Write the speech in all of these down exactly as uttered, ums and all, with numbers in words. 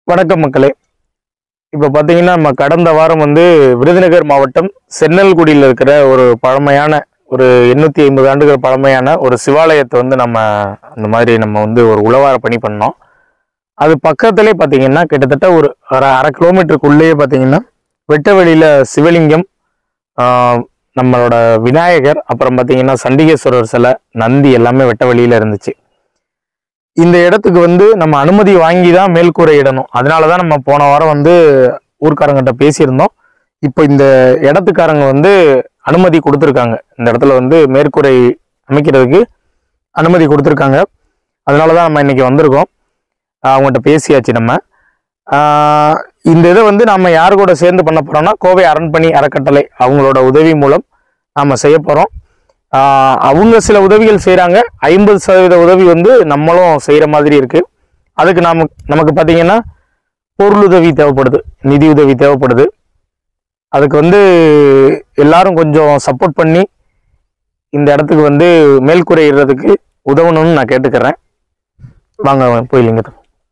வணக்கம் மக்களே. இப்போ பார்த்தீங்கன்னா நம்ம கடந்த வாரம் வந்து விருதுநகர் மாவட்டம் சென்னல்குடியில் இருக்கிற ஒரு பழமையான ஒரு எண்ணூற்றி ஐம்பது ஆண்டுகள் பழமையான ஒரு சிவாலயத்தை வந்து நம்ம அந்த மாதிரி நம்ம வந்து ஒரு உழவார பணி பண்ணோம். அது பக்கத்துலேயே பார்த்தீங்கன்னா கிட்டத்தட்ட ஒரு அரை அரை கிலோமீட்டருக்குள்ளேயே பார்த்தீங்கன்னா வெட்ட வெளியில் சிவலிங்கம், நம்மளோட விநாயகர், அப்புறம் பார்த்தீங்கன்னா சண்டிகேஸ்வரர் சிலை, நந்தி எல்லாமே வெட்ட வெளியில் இருந்துச்சு. இந்த இடத்துக்கு வந்து நம்ம அனுமதி வாங்கி தான் மேல்கூரை இடணும். அதனால தான் நம்ம போன வாரம் வந்து ஊர்க்காரங்கிட்ட பேசியிருந்தோம். இப்போ இந்த இடத்துக்காரங்க வந்து அனுமதி கொடுத்துருக்காங்க. இந்த இடத்துல வந்து மேற்கூரை அமைக்கிறதுக்கு அனுமதி கொடுத்துருக்காங்க. அதனால தான் நம்ம இன்னைக்கு வந்திருக்கோம். அவங்கள்ட்ட பேசியாச்சு. நம்ம இந்த இதை வந்து நம்ம யார் கூட சேர்ந்து பண்ண போகிறோம்னா கோவை அரண்பணி அறக்கட்டளை அவங்களோட உதவி மூலம் நாம் செய்ய போகிறோம். அவங்க சில உதவிகள் செய்கிறாங்க. ஐம்பது சதவீத உதவி வந்து நம்மளும் செய்கிற மாதிரி இருக்குது. அதுக்கு நாம நமக்கு பார்த்தீங்கன்னா பொருளுதவி தேவைப்படுது, நிதி உதவி தேவைப்படுது. அதுக்கு வந்து எல்லாரும் கொஞ்சம் சப்போர்ட் பண்ணி இந்த இடத்துக்கு வந்து மேல்கூரை இடுறதுக்கு உதவணும்னு நான் கேட்டுக்கிறேன். வாங்க போய் லிங்கத்தை.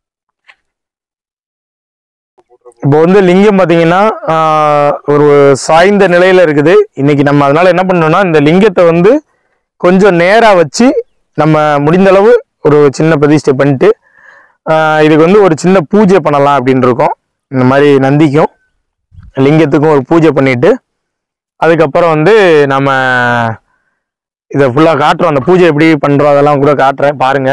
இப்போ வந்து லிங்கம் பார்த்தீங்கன்னா ஒரு சாய்ந்த நிலையில இருக்குது இன்னைக்கு. நம்ம அதனால என்ன பண்ணோம்னா இந்த லிங்கத்தை வந்து கொஞ்சம் நேராக வச்சு நம்ம முடிந்த அளவு ஒரு சின்ன பிரதிஷ்டை பண்ணிட்டு இதுக்கு வந்து ஒரு சின்ன பூஜை பண்ணலாம் அப்படின்னு இருக்கோம். இந்த மாதிரி நந்திக்கும் லிங்கத்துக்கும் ஒரு பூஜை பண்ணிட்டு அதுக்கப்புறம் வந்து நம்ம இதை ஃபுல்லாக காட்டுறோம். அந்த பூஜை எப்படி பண்ணுறோம் அதெல்லாம் கூட காட்டுறேன், பாருங்க.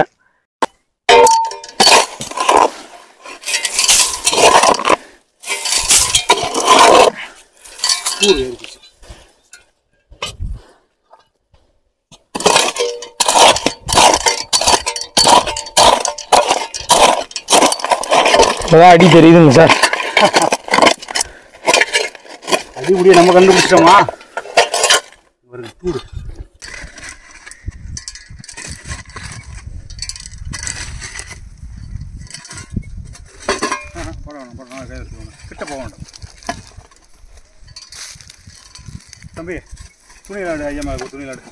அடி தெரியுதுங்க சார். அடிப்படியே நம்ம கண்டுபிடிச்சிட்டோமா? ஒரு தூடு கிட்ட போக வேண்டாம் தம்பி. துணி விளாடு ஐயா, துணி விளாடு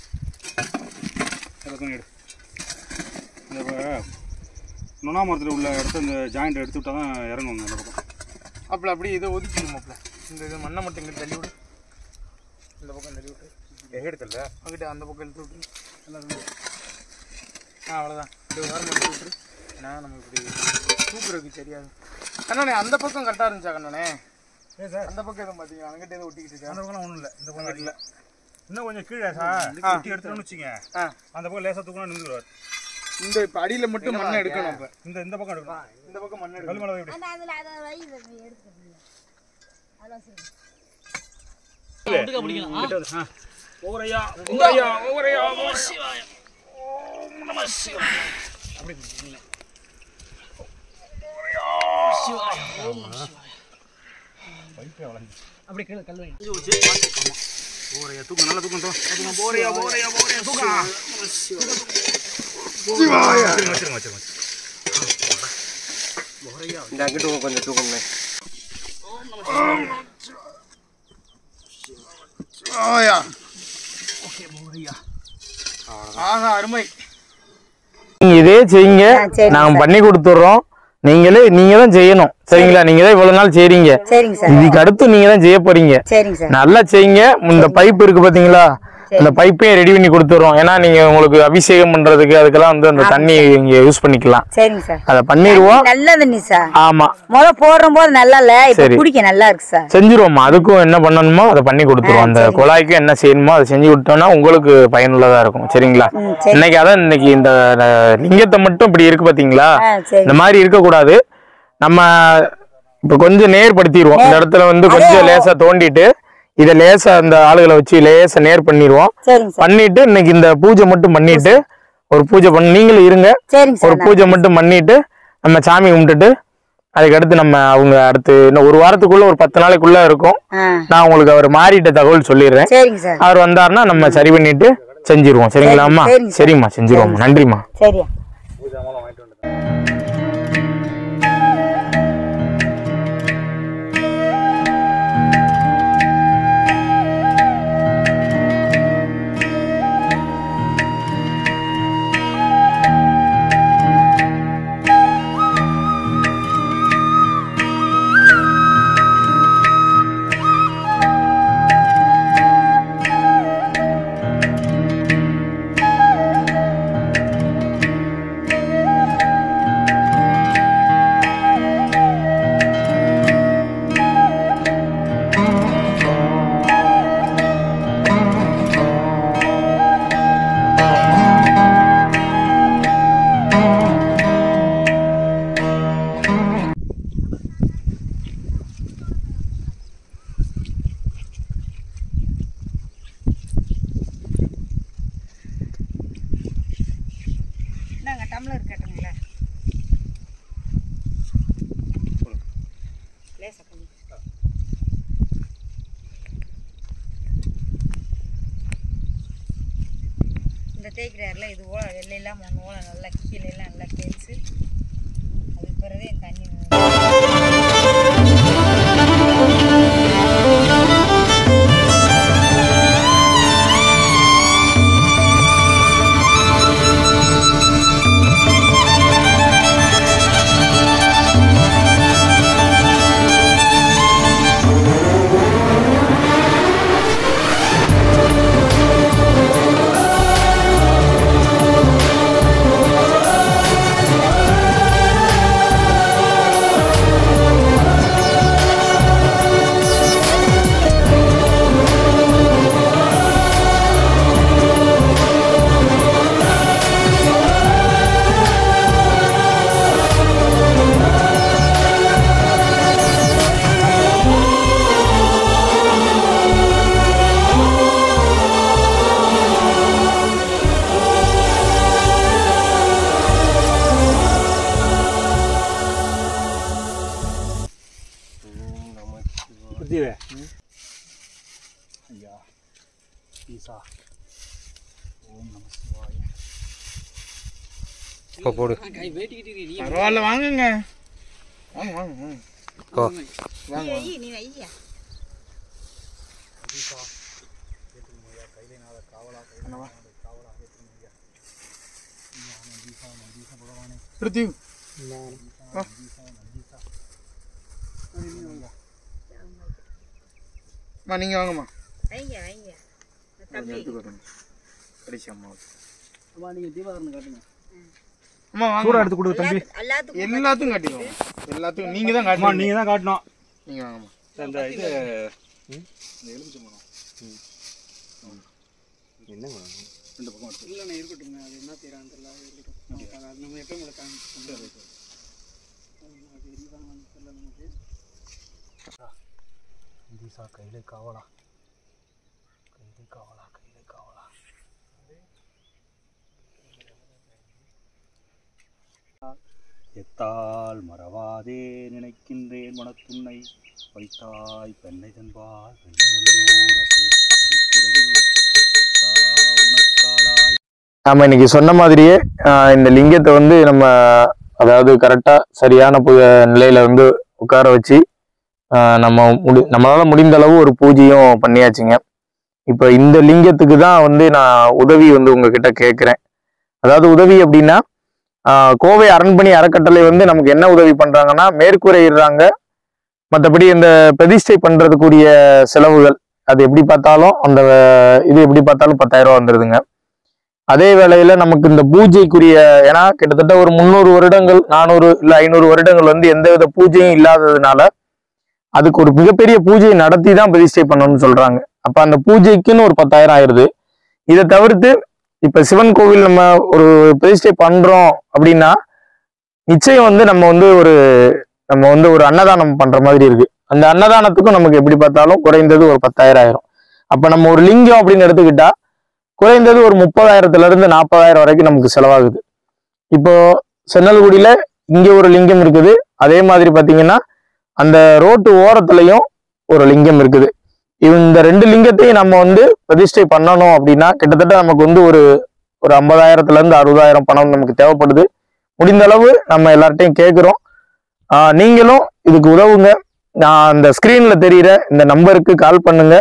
துணி எடு. இந்த நுணா மரத்தில் உள்ள இடத்த இந்த ஜாயிண்ட் எடுத்து விட்டா தான் இறங்குவாங்க அந்த பக்கம். அப்பல அப்படி இதை ஒதுக்கிடுமாப்ல. இந்த இது மண்ணை மட்டும் இங்கே தள்ளி விடு, இந்த பக்கம் தள்ளி விட்டு எங்கே எடுத்துல அங்கிட்ட அந்த பக்கம் எடுத்து விட்டு எல்லாரும். ஆ அவ்வளோதான். இந்த வாரம் எடுத்து விட்டுரு. நான் நம்ம இப்படி தூக்குறதுக்கு தெரியாது. கண்ணனே அந்த பக்கம் கரெக்டாக இருந்துச்சா கண்ணனே? ஏன் சார் அந்த பக்கம் எதுவும் பார்த்தீங்கன்னா அங்கிட்ட எதுவும் ஒட்டிக்கிட்டு அந்த பக்கம் ஒன்றும் இல்லை. இந்த பக்கம் இல்லை, இன்னும் கொஞ்சம் கீழே சார் ஒட்டி எடுத்துன்னு வச்சுங்க. அந்த பக்கம் லேசாக தூக்கணும் நின்றுடுவார். இந்த இப்போ அடியில் மட்டும் மண்ணை எடுக்கணும். இப்போ இந்த இந்த பக்கம் எடுக்கணும். இந்த பக்கம் மண்ணை எடுக்கணும். எடுக்கணும். ஓவரையா ஓவரையா ஓவரையா ஓம் நம சிவாய. அப்படி சிவாய ஓம் சிவாய. பைப்பே வளைஞ்சு அப்படி கீழ கல் வை. ஓவரையா தூக்கு, நல்லா தூக்கு. தூக்கு ஓவரையா ஓவரையா ஓவரையா தூக்கு. சிவாய வச்சிருங்க வச்சிருங்க ஓவரையா. இந்த அங்கிட்டு கொஞ்சம் தூக்குங்க. ஓம் நம சிவாய. ஓகே ஓவரையா. ஆஹா அருமை. நீங்க இதே செய்யுங்க, நாங்க பண்ணி கொடுத்துறோம். நீங்களே நீங்க தான் செய்யணும், சரிங்களா? நீங்க தான் இவ்வளவு நாள் செய்றீங்க. இதுக்கு அடுத்து நீங்க தான் செய்ய போறீங்க. நல்லா செய்யுங்க. இந்த பைப் இருக்கு பாத்தீங்களா, அந்த பைப்பையும் ரெடி பண்ணி கொடுத்துறோம். ஏன்னா நீங்க உங்களுக்கு அபிஷேகம் பண்றதுக்கு அதுக்கெல்லாம் வந்து அந்த தண்ணி இங்க யூஸ் பண்ணிக்கலாம். அத பண்ணிடுவோம். நல்ல தண்ணி சார். ஆமா, முத போடுறோம் போது நல்லா இல்ல, இப்ப குடிக்க நல்லா இருக்கு சார். செஞ்சிருவோம். அதுக்கும் என்ன பண்ணணுமோ அதை பண்ணி கொடுத்துருவோம். அந்த குழாய்க்கும் என்ன செய்யணுமோ அதை செஞ்சு கொடுத்தோம்னா உங்களுக்கு பயனுள்ளதா இருக்கும், சரிங்களா? இன்னைக்கு அதான் இன்னைக்கு இந்த லிங்கத்தை மட்டும் இப்படி இருக்கு பாத்தீங்களா, இந்த மாதிரி இருக்க கூடாது. நம்ம இப்ப கொஞ்சம் நேர்படுத்திடுவோம். இந்த இடத்துல வந்து கொஞ்சம் லேசா தோண்டிட்டு இதை லேசா அந்த ஆளுகளை வச்சு லேசா நேர் பண்ணிடுவோம். பண்ணிட்டு இன்னைக்கு இந்த பூஜை மட்டும் பண்ணிட்டு ஒரு பூஜை பண்ண நீங்களும் இருங்க. ஒரு பூஜை மட்டும் பண்ணிட்டு நம்ம சாமி கும்பிட்டுட்டு அதுக்கு அடுத்து நம்ம அவங்க அடுத்து இன்னும் ஒரு வாரத்துக்குள்ள ஒரு பத்து நாளைக்குள்ள இருக்கும். நான் உங்களுக்கு அவர் மாறிட்ட தகவல் சொல்லிடுறேன். அவர் வந்தாருன்னா நம்ம சரி பண்ணிட்டு செஞ்சிருவோம், சரிங்களாம்மா? சரிம்மா, செஞ்சிருவோம். நன்றிம்மா. டம்ளர் கட்டுங்களா லேசா பண்ணி இந்த தேய்க்கிறாரில் இது ஓலை வெள்ளையெல்லாம் மூணு ஓலை நல்லா கீழெல்லாம் நல்லா தேய்ச்சி அதுக்கு பிறகு என் தண்ணி ஐயா ஈசா ஓம் நம சிவாய. இப்போ போடு. பரவாயில்ல வாங்குங்க. வாங்க வாங்க வாங்க. ஓ வாங்க வாங்க. நீ வையா ஈசா ஏற்றுமையா கைலைநாத காவலா கைலைநாத காவலா ஏற்றுமையா நந்தீசா நந்தீசா பகவானே பிருத்திவ் நந்தீசா நந்தீசா. அம்மா நீங்கள் வாங்கம்மா. வைங்க வைங்க தம்பி கடைசி அம்மா அம்மா நீங்கள் தீபாவளி காட்டுங்க. அம்மா வாங்க. சூடா எடுத்து கொடுங்க தம்பி. எல்லாத்துக்கும் எல்லாத்துக்கும் காட்டிடுவோம். எல்லாத்துக்கும் நீங்கள் தான் அம்மா காட்டணும். நீங்கள் தான் காட்டணும். நீங்கள் வாங்கம்மா. இந்த இது இந்த எலுமிச்சை மரம் என்ன மரம் ரெண்டு பக்கம் எடுத்து இல்லைண்ணா இருக்கட்டுங்க. அது என்ன செய்யறான்னு தெரியல. இருக்கட்டும் அது நம்ம எப்போ உங்களுக்கு காமிச்சு தீசா கையிலே காவலா கையிலே காவலா கையிலே காவலா. எத்தால் மறவாதே நினைக்கின்றேன் மனத்துன்னை வைத்தாய் பெண்ணை தன்பால் உனக்காளாய். நாம இன்னைக்கு சொன்ன மாதிரியே ஆஹ் இந்த லிங்கத்தை வந்து நம்ம அதாவது கரெக்டா சரியான பு நிலையில வந்து உட்கார வச்சு ஆஹ் நம்ம முடி நம்மளால முடிந்த அளவு ஒரு பூஜையும் பண்ணியாச்சுங்க. இப்போ இந்த லிங்கத்துக்கு தான் வந்து நான் உதவி வந்து உங்ககிட்ட கேட்குறேன். அதாவது உதவி அப்படின்னா ஆஹ் கோவை அரண்மனை அறக்கட்டளை வந்து நமக்கு என்ன உதவி பண்றாங்கன்னா மேற்கூரையிடுறாங்க. மற்றபடி இந்த பிரதிஷ்டை பண்றதுக்குரிய செலவுகள் அது எப்படி பார்த்தாலும் அந்த இது எப்படி பார்த்தாலும் பத்தாயிரம் ரூபா வந்துடுதுங்க. அதே வேளையில நமக்கு இந்த பூஜைக்குரிய ஏன்னா கிட்டத்தட்ட ஒரு முந்நூறு வருடங்கள் நானூறு இல்லை ஐநூறு வருடங்கள் வந்து எந்தவித பூஜையும் இல்லாததுனால அதுக்கு ஒரு மிகப்பெரிய பூஜையை நடத்தி தான் பிரதிஷ்டை பண்ணணும்னு சொல்றாங்க. அப்ப அந்த பூஜைக்குன்னு ஒரு பத்தாயிரம் ஆயிடுது. இதை தவிர்த்து இப்ப சிவன் கோவில் நம்ம ஒரு பிரதிஷ்டை பண்றோம் அப்படின்னா நிச்சயம் வந்து நம்ம வந்து ஒரு நம்ம வந்து ஒரு அன்னதானம் பண்ற மாதிரி இருக்கு. அந்த அன்னதானத்துக்கும் நமக்கு எப்படி பார்த்தாலும் குறைந்தது ஒரு பத்தாயிரம் ஆயிரும். அப்ப நம்ம ஒரு லிங்கம் அப்படின்னு எடுத்துக்கிட்டா குறைந்தது ஒரு முப்பதாயிரத்துல இருந்து நாற்பதாயிரம் வரைக்கும் நமக்கு செலவாகுது. இப்போ சென்னல்குடியில இங்க ஒரு லிங்கம் இருக்குது. அதே மாதிரி பாத்தீங்கன்னா அந்த ரோட்டு ஓரத்துலயும் ஒரு லிங்கம் இருக்குது. இந்த ரெண்டு லிங்கத்தையும் நம்ம வந்து பிரதிஷ்டை பண்ணணும் அப்படின்னா கிட்டத்தட்ட நமக்கு வந்து ஒரு ஒரு ஐம்பதாயிரத்துல இருந்து அறுபதாயிரம் பணம் நமக்கு தேவைப்படுது. முடிந்த அளவு நம்ம எல்லார்ட்டையும் கேட்குறோம். ஆஹ் நீங்களும் இதுக்கு உதவுங்க. நான் அந்த ஸ்கிரீன்ல தெரியிற இந்த நம்பருக்கு கால் பண்ணுங்க.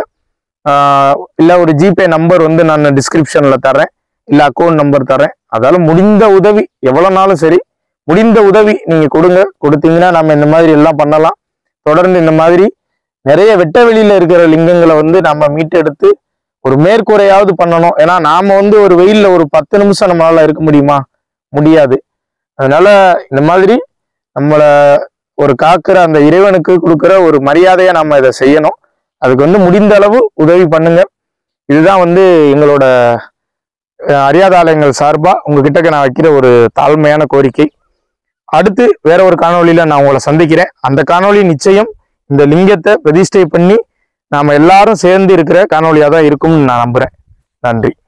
ஆஹ் இல்ல ஒரு ஜிபே நம்பர் வந்து நான் டிஸ்கிரிப்ஷன்ல தரேன், இல்ல அக்கௌண்ட் நம்பர் தரேன். அதால முடிந்த உதவி எவ்வளவு நாளும் சரி முடிந்த உதவி நீங்க கொடுங்க. கொடுத்தீங்கன்னா நம்ம இந்த மாதிரி எல்லாம் பண்ணலாம். தொடர்ந்து இந்த மாதிரி நிறைய வெட்ட வெளியில இருக்கிற லிங்கங்களை வந்து நம்ம மீட்டெடுத்து ஒரு மேற்கூரையாவது பண்ணணும். ஏன்னா நாம வந்து ஒரு வெயில்ல ஒரு பத்து நிமிஷம் நம்மளால இருக்க முடியுமா? முடியாது. அதனால இந்த மாதிரி நம்மள ஒரு காக்கிற அந்த இறைவனுக்கு கொடுக்குற ஒரு மரியாதையை நம்ம இதை செய்யணும். அதுக்கு வந்து முடிந்த அளவு உதவி பண்ணுங்க. இதுதான் வந்து எங்களோட அறியாத ஆலயங்கள் சார்பா உங்ககிட்ட நான் வைக்கிற ஒரு தாழ்மையான கோரிக்கை. அடுத்து வேற ஒரு காணொலியில நான் உங்களை சந்திக்கிறேன். அந்த காணொலி நிச்சயம் இந்த லிங்கத்தை பிரதிஷ்டை பண்ணி நாம எல்லாரும் சேர்ந்து இருக்கிற காணொலியா தான் இருக்கும்னு நான் நம்புறேன். நன்றி.